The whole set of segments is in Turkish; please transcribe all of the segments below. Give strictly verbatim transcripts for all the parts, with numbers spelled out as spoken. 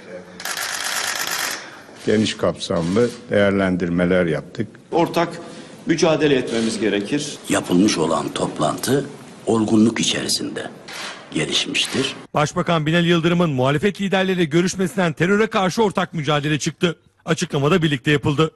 Geniş kapsamlı değerlendirmeler yaptık. Ortak mücadele etmemiz gerekir. Yapılmış olan toplantı olgunluk içerisinde gelişmiştir. Başbakan Binali Yıldırım'ın muhalefet liderleriyle görüşmesinden teröre karşı ortak mücadele çıktı. Açıklamada birlikte yapıldı.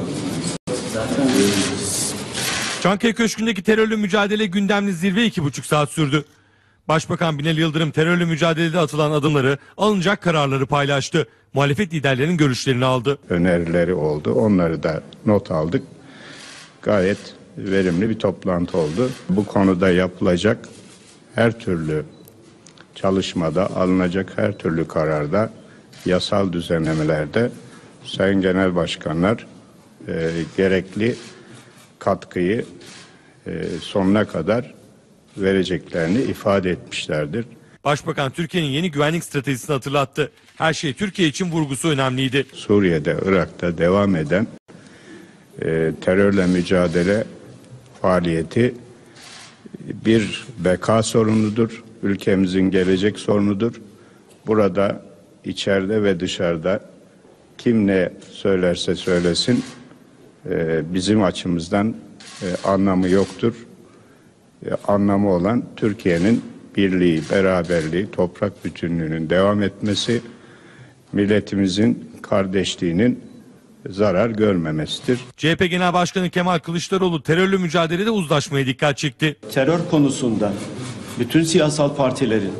Çankaya Köşkü'ndeki terörle mücadele gündemli zirve iki buçuk saat sürdü. Başbakan Binali Yıldırım terörle mücadelede atılan adımları, alınacak kararları paylaştı. Muhalefet liderlerinin görüşlerini aldı. Önerileri oldu. Onları da not aldık. Gayet verimli bir toplantı oldu. Bu konuda yapılacak her türlü çalışmada, alınacak her türlü kararda, yasal düzenlemelerde Sayın Genel Başkanlar e, gerekli katkıyı e, sonuna kadar vereceklerini ifade etmişlerdir. Başbakan Türkiye'nin yeni güvenlik stratejisini hatırlattı. Her şey Türkiye için vurgusu önemliydi. Suriye'de, Irak'ta devam eden e, terörle mücadele faaliyeti bir beka sorunudur. Ülkemizin gelecek sorunudur. Burada içeride ve dışarıda kim ne söylerse söylesin e, bizim açımızdan e, anlamı yoktur. E, anlamı olan Türkiye'nin birliği, beraberliği, toprak bütünlüğünün devam etmesi, milletimizin kardeşliğinin zarar görmemesidir. C H P Genel Başkanı Kemal Kılıçdaroğlu terörle mücadelede uzlaşmaya dikkat çekti. Terör konusunda bütün siyasal partilerin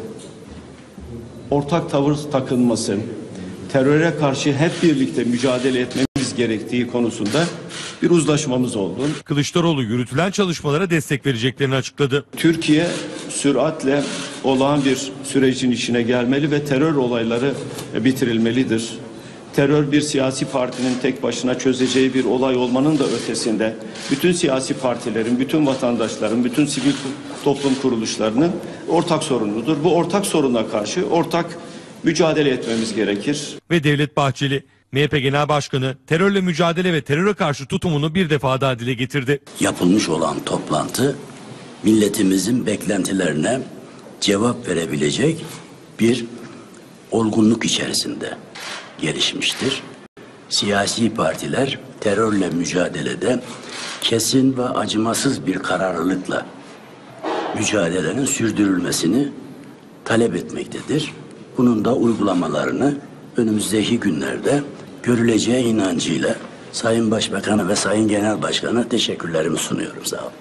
ortak tavır takınması, teröre karşı hep birlikte mücadele etmemiz gerektiği konusunda bir uzlaşmamız oldu. Kılıçdaroğlu yürütülen çalışmalara destek vereceklerini açıkladı. Türkiye süratle olağan bir sürecin içine gelmeli ve terör olayları bitirilmelidir. Terör bir siyasi partinin tek başına çözeceği bir olay olmanın da ötesinde bütün siyasi partilerin, bütün vatandaşların, bütün sivil toplum kuruluşlarının ortak sorunudur. Bu ortak soruna karşı ortak mücadele etmemiz gerekir. Ve Devlet Bahçeli, M H P Genel Başkanı terörle mücadele ve teröre karşı tutumunu bir defa daha dile getirdi. Yapılmış olan toplantı milletimizin beklentilerine cevap verebilecek bir olgunluk içerisinde gelişmiştir. Siyasi partiler terörle mücadelede kesin ve acımasız bir kararlılıkla mücadelenin sürdürülmesini talep etmektedir. Bunun da uygulamalarını önümüzdeki günlerde görüleceği inancıyla Sayın Başbakan'a ve Sayın Genel Başkan'a teşekkürlerimi sunuyorum. Sağ olun.